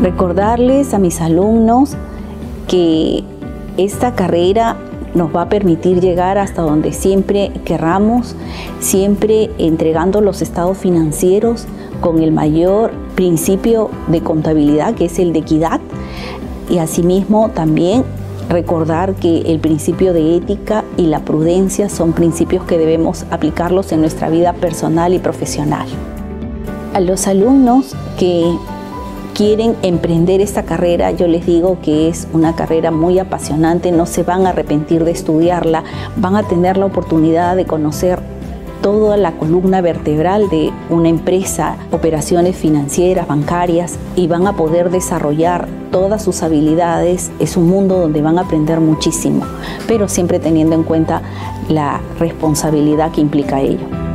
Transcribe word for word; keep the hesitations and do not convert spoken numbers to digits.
Recordarles a mis alumnos que esta carrera nos va a permitir llegar hasta donde siempre querramos, siempre entregando los estados financieros con el mayor principio de contabilidad, que es el de equidad, y asimismo también recordar que el principio de ética y la prudencia son principios que debemos aplicarlos en nuestra vida personal y profesional. A los alumnos que quieren emprender esta carrera, yo les digo que es una carrera muy apasionante, no se van a arrepentir de estudiarla, van a tener la oportunidad de conocer toda la columna vertebral de una empresa, operaciones financieras, bancarias, y van a poder desarrollar todas sus habilidades. Es un mundo donde van a aprender muchísimo, pero siempre teniendo en cuenta la responsabilidad que implica ello.